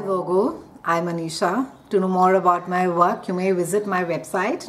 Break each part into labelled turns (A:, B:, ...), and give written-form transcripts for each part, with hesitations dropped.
A: Virgo, I'm Anisha. To know more about my work, you may visit my website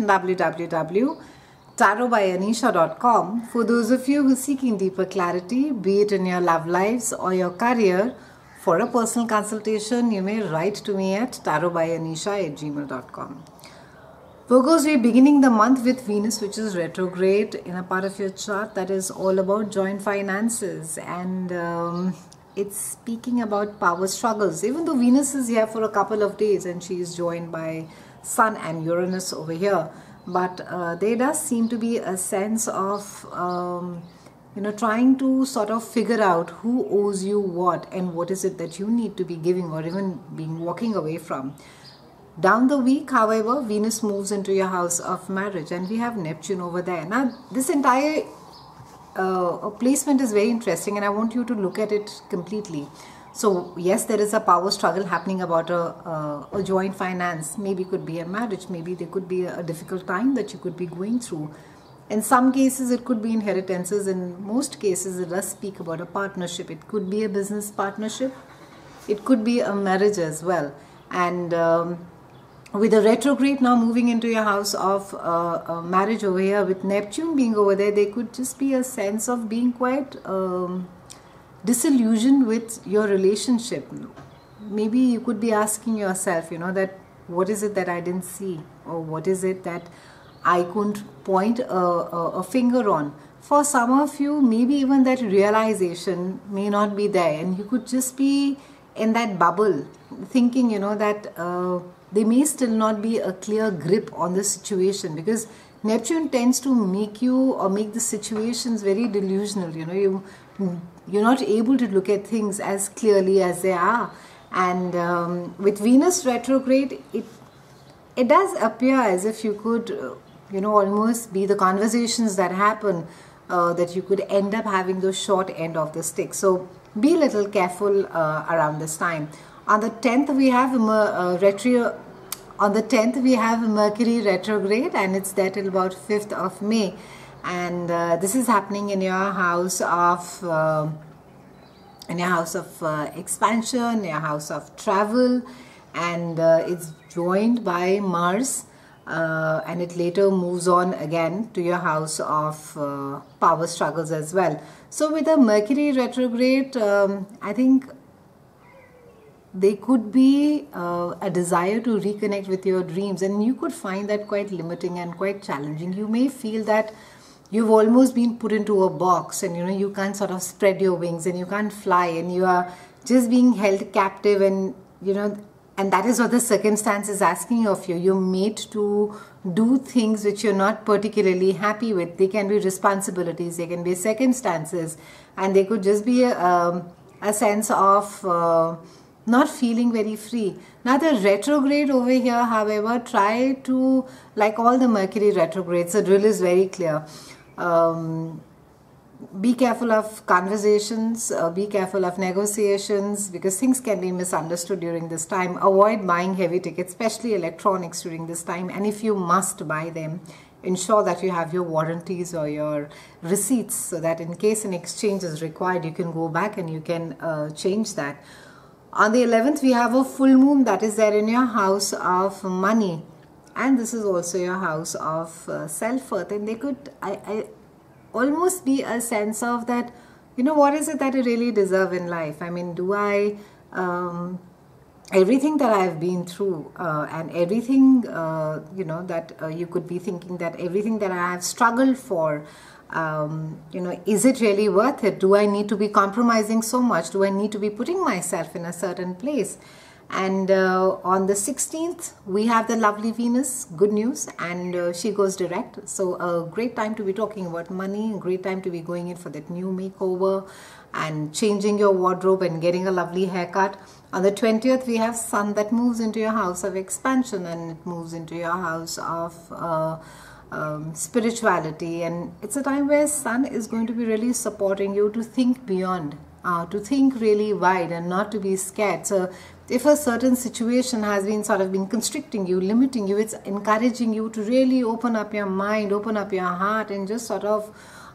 A: www.tarotbyanisha.com. For those of you who are seeking deeper clarity, be it in your love lives or your career, for a personal consultation, you may write to me at tarotbyanisha@gmail.com. Virgos, we're beginning the month with Venus, which is retrograde in a part of your chart that is all about joint finances, and it's speaking about power struggles. Even though Venus is here for a couple of days and she is joined by Sun and Uranus over here, but there does seem to be a sense of trying to sort of figure out who owes you what and what is it that you need to be giving or even walking away from. Down the week, however, Venus moves into your house of marriage and we have Neptune over there. Now, this entire placement is very interesting and I want you to look at it completely. So, yes, there is a power struggle happening about a joint finance. Maybe it could be a marriage. Maybe there could be a difficult time that you could be going through. In some cases, it could be inheritances. In most cases, it does speak about a partnership. It could be a business partnership. It could be a marriage as well. And with the retrograde now moving into your house of marriage over here, with Neptune being over there, there could just be a sense of being quite disillusioned with your relationship. Maybe you could be asking yourself, that what is it that I didn't see, or what is it that I couldn't point a finger on. For some of you, maybe even that realization may not be there, and you could just be in that bubble thinking, that there may still not be a clear grip on the situation, because Neptune tends to make you or make the situations very delusional. You're not able to look at things as clearly as they are. And with Venus retrograde, it does appear as if you could, almost be the conversations that happen, that you could end up having the short end of the stick. So be a little careful around this time. On the 10th, we have Mercury retrograde, and it's there till about 5th of May. And this is happening in your house of expansion, your house of travel, and it's joined by Mars, and it later moves on again to your house of power struggles as well. So with the Mercury retrograde, I think there could be a desire to reconnect with your dreams, and you could find that quite limiting and quite challenging. You may feel that you've almost been put into a box, and you can't sort of spread your wings and you can't fly, and you are just being held captive, and and that is what the circumstance is asking of you. You're made to do things which you're not particularly happy with. They can be responsibilities, they can be circumstances, and they could just be a sense of not feeling very free. Now the retrograde over here, however, try to, like all the Mercury retrogrades, the drill is very clear. Be careful of conversations, be careful of negotiations, because things can be misunderstood during this time. Avoid buying heavy tickets, especially electronics, during this time. And if you must buy them, ensure that you have your warranties or your receipts, so that in case an exchange is required, you can go back and you can change that. On the 11th, we have a full moon that is there in your house of money, and this is also your house of self-worth. And they could I almost be a sense of that, what is it that I really deserve in life? I mean, do I, everything that I've been through and everything, that you could be thinking that everything that I have struggled for, is it really worth it? Do I need to be compromising so much? Do I need to be putting myself in a certain place? And on the 16th, we have the lovely Venus, good news, and she goes direct. So a great time to be talking about money, a great time to be going in for that new makeover and changing your wardrobe and getting a lovely haircut. On the 20th, we have Sun that moves into your house of expansion, and it moves into your house of spirituality, and it's a time where Sun is going to be really supporting you to think beyond, to think really wide and not to be scared. So if a certain situation has been constricting you, limiting you, it's encouraging you to really open up your mind, open up your heart, and just sort of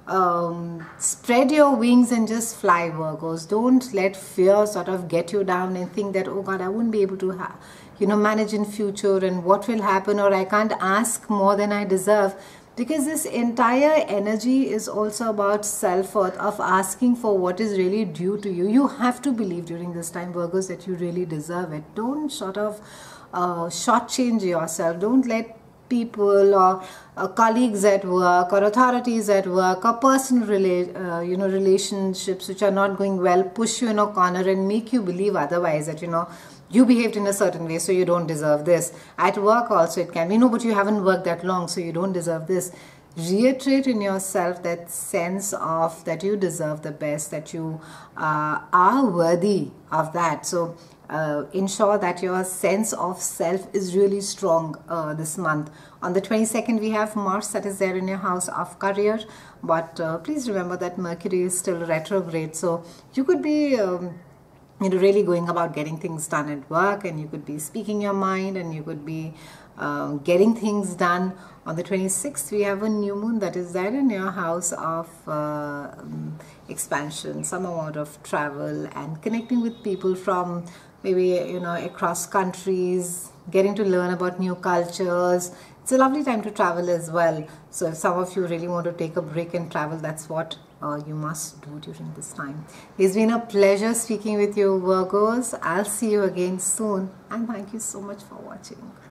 A: spread your wings and just fly, Virgos. Don't let fear sort of get you down and think that, oh God, I won't be able to manage in future, and what will happen, or I can't ask more than I deserve. Because this entire energy is also about self-worth, of asking for what is really due to you. You have to believe during this time, Virgos, that you really deserve it. Don't sort of shortchange yourself. Don't let people or colleagues at work or authorities at work or personal relationships which are not going well push you in a corner and make you believe otherwise, that you behaved in a certain way, so you don't deserve this. At work also it can be, no, but you haven't worked that long, so you don't deserve this. Reiterate in yourself that sense of that you deserve the best, that you are worthy of that. So ensure that your sense of self is really strong this month. On the 22nd, we have Mars that is there in your house of career, but please remember that Mercury is still retrograde, so you could be really going about getting things done at work, and you could be speaking your mind, and you could be getting things done. On the 26th, we have a new moon that is there in your house of expansion, some amount of travel and connecting with people from maybe across countries, getting to learn about new cultures. It's a lovely time to travel as well. So if some of you really want to take a break and travel, that's what you must do during this time. It's been a pleasure speaking with you, Virgos. I'll see you again soon, and thank you so much for watching.